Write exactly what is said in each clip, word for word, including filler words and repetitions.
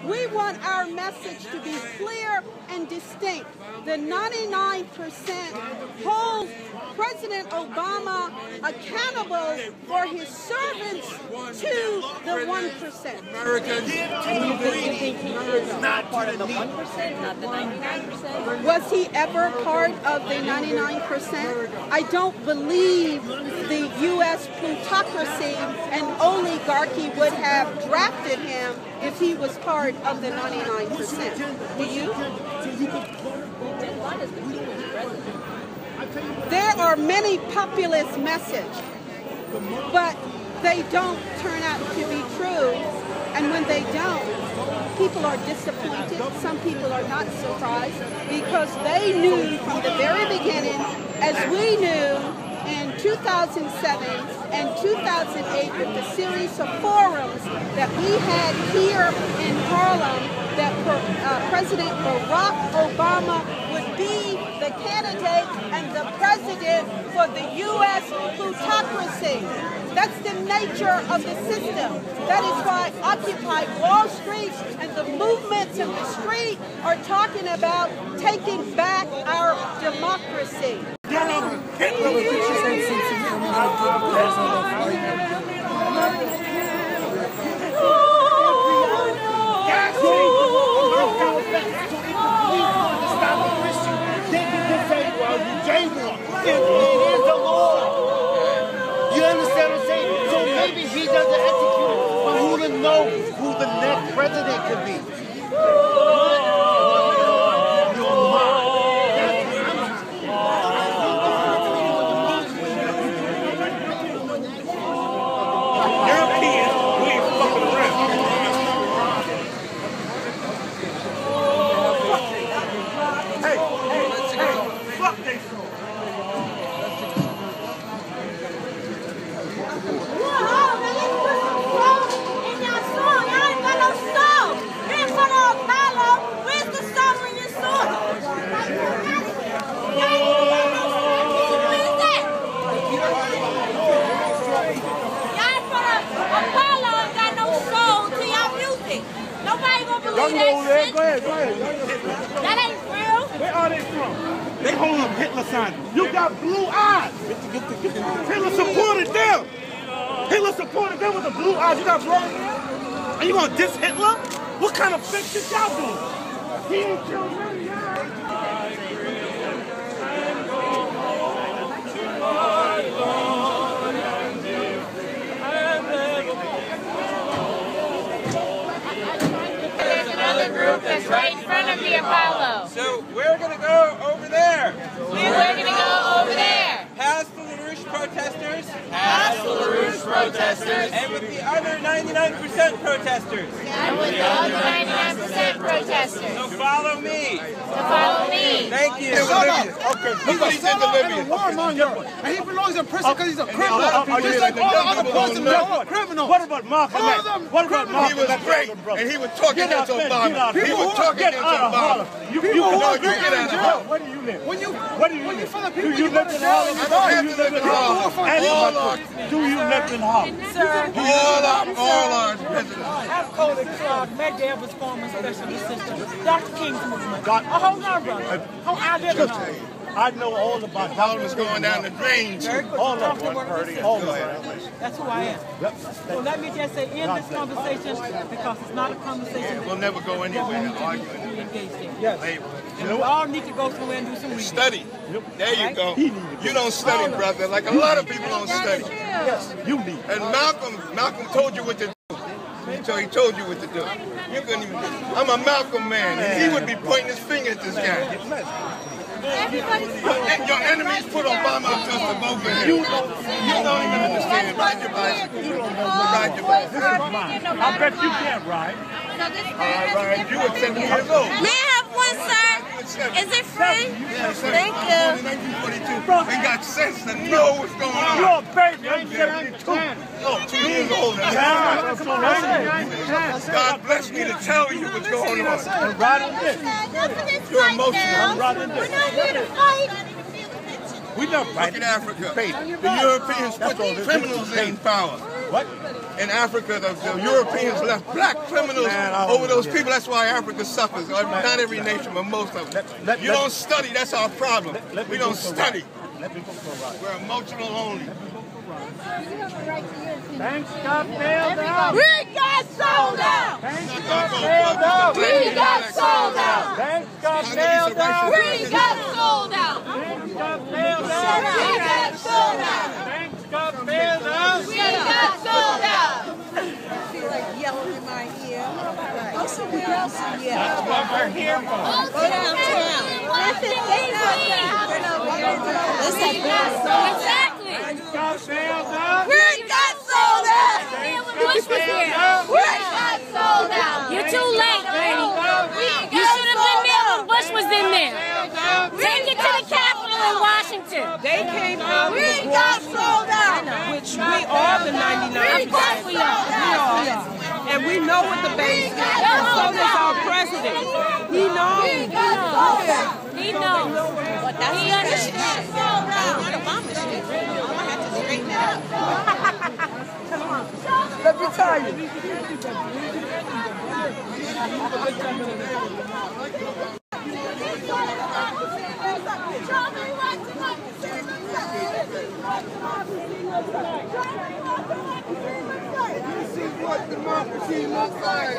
We want our message to be clear and distinct. The ninety-nine percent holds President Obama accountable for his servants to the one percent. Americans not part of the one percent, not the ninety-nine percent. Was he ever part of the ninety-nine percent? I don't believe the U S plutocracy and oligarchy would have drafted him if he was part of the ninety-nine percent. Do you? There are many populist messages, but they don't turn out to be true. And when they don't, people are disappointed. Some people are not surprised because they knew from the very beginning, as we knew in two thousand seven and two thousand eight with the series of forums that we had here in Harlem, that uh, President Barack Obama would be the candidate and the president for the U S plutocracy. That's the nature of the system. That is why Occupy Wall Street and the movements in the street are talking about taking back our democracy. You understand what I'm saying? So maybe he doesn't execute, but who to know who the next president could be? Europeans, we ain't fucking around. Hey, hey, hey, fuck they soul. Nobody gonna believe that shit. Go ahead, go ahead. That ain't real. Where are they from? They hold up Hitler signs. You got blue eyes. Hitler supported them. Hitler supported them with the blue eyes. You got blonde hair? Are you gonna diss Hitler? What kind of fix did y'all do? He ain't killed many guys. Group that's right in front of the Apollo. So we're going to go over there. We're going to go over there. Past the LaRouche protesters. Past the LaRouche protesters. And with the other ninety-nine percent protesters. And with the other ninety-nine percent protesters. So follow me. So follow me. Thank you. Okay, He's a sellout and a warmonger, and he belongs in prison because he's a criminal. Just like all the other presidents are criminals. What about Malcolm All X? of them What about Malcolm criminals. X? He was great, and he was talking Get out, against man, Obama. get out. He People was who talking Get against out of Harlem. Obama. You, People you, who No, are you great get in out of jail. Harlem. Where do you live? When you, What do you when you live? for the Do people, you you go live to in jail. Harlem? I don't have Do you to live live in Harlem. Answer All my our, question. Do you live in Harlem? all our, all our presidents. I'm Cody Clark, Medgar Evers former special assistant, Doctor King's movement. Doc- Oh, hold on, brother. Oh, I live in Harlem. I know all about Harlem is going down the drain. Very good. All Talk of to one of the All sisters. of That's who I am. Yep. So let me just say, end this conversation because it's not a conversation. We'll never go that anywhere we and argue. need to be engaged in. Yes. And we all need to go somewhere and do some reading. Study. There you Right? go. You don't study, brother. Like a lot of people don't study. Yes, you need. And Malcolm, Malcolm told you what to do. He told, he told you what to do. You couldn't even. I'm a Malcolm man. And he would be pointing his finger at this guy. Your enemies put Obama up just to vote for him. You don't, you don't even understand. Ride your bicycle. You don't know. Ride your bicycle. This is mine. I bet you can't ride. I ride. You were seven years old. May I have one, sir? Is it free? Yeah, Thank you. nineteen forty-two. They got sense to know what's going on. You're a baby. I'm seventy-two. Oh, two years old. Yeah, that's all right. God bless me to tell you what's going on. I'm riding this. You're emotional. I'm riding this. We're not here to fight. We're not Look fighting. at Africa. The Europeans put criminals in power. What? in Africa, the, the Europeans left black criminals Man, over those people. That's why Africa suffers. Not every nation, but most of them. Let, let, you let, don't study. That's our problem. Let, let we don't study. We're emotional only. Banks got bailed out. We got sold out. Banks got bailed out. We got sold out. Banks got bailed out. We got sold out. Banks got bailed out. We got sold out. Banks got bailed out. We got sold out. I feel like yelling in my ear. Go somewhere else and yell. That's what we're here for. Go downtown. Exactly. Banks got bailed out. We got sold out. Bush was here. We got sold out. You're too late, Bernie. You should have been there when Bush was in there. Take it to the Capitol in Washington. They came out We with got sold out. which we are the ninety-nine percent. We are. We are. And we know what the base is. And so does our president. He knows. He knows. He understands. Let me tell you. This is what democracy looks like.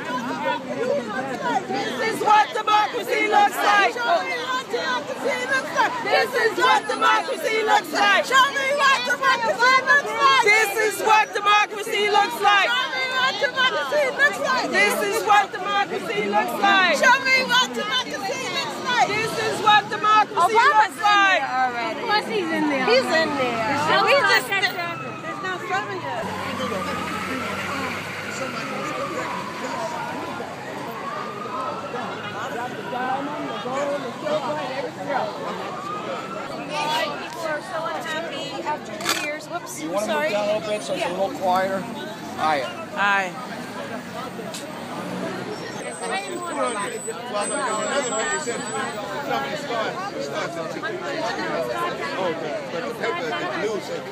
This is what democracy looks like. This is what democracy looks like. Show me what democracy looks like. This is what democracy looks like. Show me what democracy looks like. This is what democracy looks like. Show me what democracy looks like. This is what democracy looks like. Of course he's in there. He's in there. Show We us just that- There's no seven yet. People are so unhappy after two years. Whoops, You want to sorry. move down a little bit so it's a little quieter? Aye. Aye. Well, another way they said something starts starts at two. Oh, but the paper, the news said.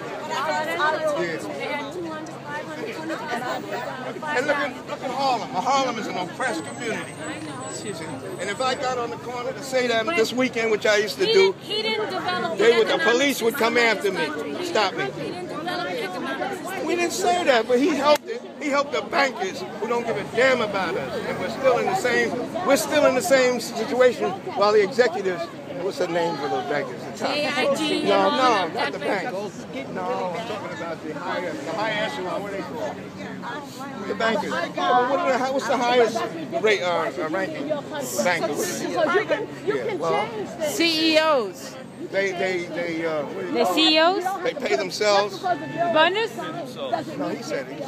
And look at look at Harlem. Harlem is an oppressed community. And if I got on the corner to say that this weekend, which I used to He do, didn't, he didn't develop they would the economic police would come system after in this me, country. stop me. He didn't develop the economic system. We didn't say that, but he helped it. He helped the bankers who don't give a damn about us, and we're still in the same. We're still in the same situation while the executives. What's the name for those bankers? The top. A I G No, and all no, of not that the bank. bank. No, I'm talking about the higher, the higher echelon. What are they called? The bankers. Yeah, but what are the, what's the highest rate, uh, uh, ranking banker? Yeah, well, C E Os. they, they, they, uh, what do you The call it? C E Os? They pay themselves. Abundance? No, he said it.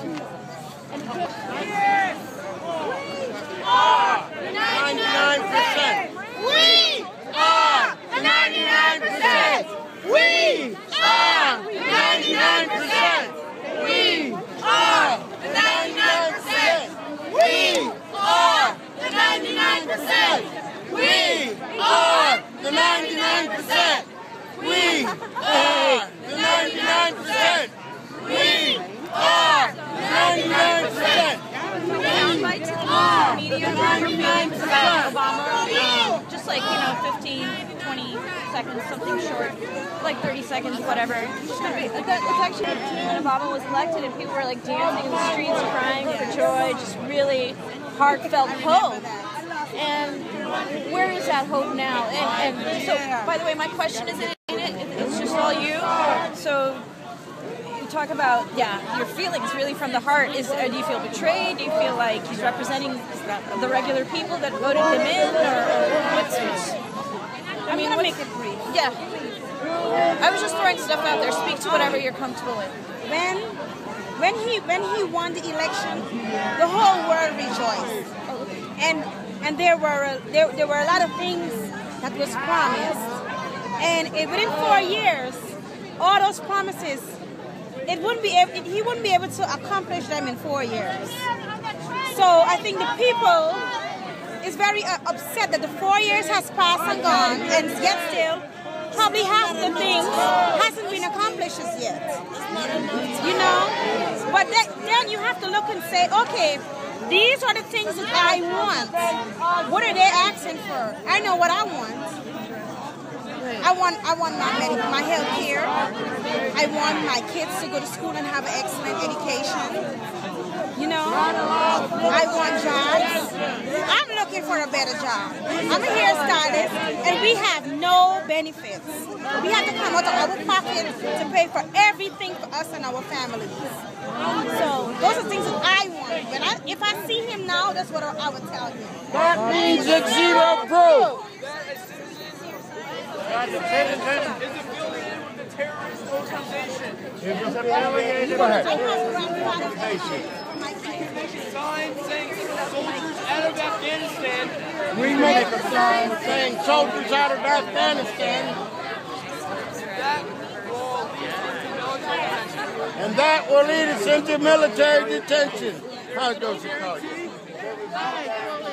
ninety-nine percent. We are the ninety-nine percent. We are the ninety-nine percent. We are the ninety-nine percent. We are the ninety-nine percent. We are the ninety-nine percent. We are the ninety-nine percent. We are the ninety-nine percent. Soundbite to the media ninety-nine percent Obama. Just like, you know, fifteen, twenty seconds, something short, like thirty seconds, whatever. It's just gonna be, it's actually when Obama was elected and people were like dancing in the streets, crying for joy, just really heartfelt hope. And where is that hope now? And, and so, by the way, my question is in it. It's just all you. So you talk about, yeah, your feelings really from the heart. Is uh, do you feel betrayed? Do you feel like he's representing the regular people that voted him in, or, or what's? what's I mean, I'm gonna what's, make it brief. Yeah. I was just throwing stuff out there. Speak to whatever you're comfortable with. When, when he when he won the election, the whole world rejoiced, and and there were a, there there were a lot of things that was promised, and it, within four years, all those promises, it wouldn't be able, it, he wouldn't be able to accomplish them in four years. So I think the people is very uh, upset that the four years has passed and gone, and yet still probably half the things hasn't been accomplished as yet. You know? But then, then you have to look and say, okay, these are the things that I want. What are they asking for? I know what I want. I want I want my medical, my health care. I want my kids to go to school and have an excellent education. You know, I want jobs. I'm looking for a better job. I'm a hairstylist, and we have no benefits. We have to come out of our pocket to pay for everything for us and our families. So those are things that I want. When I, if I see him now, that's what I, I would tell him. That means it's zero proof. Is it building in with the terrorist organization? Go ahead. Sign saying soldiers out of Afghanistan. We make a sign saying soldiers out of Afghanistan. And that will lead us into military detention. How does it call you?